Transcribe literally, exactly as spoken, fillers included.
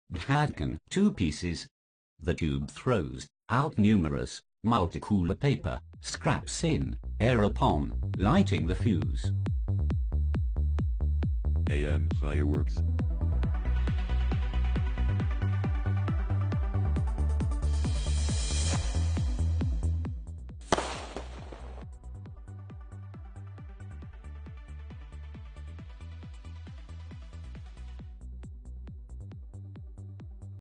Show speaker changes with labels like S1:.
S1: Dhakan, two pieces. The tube throws out numerous multicooler paper scraps in air upon lighting the fuse.
S2: Ayyan Fireworks.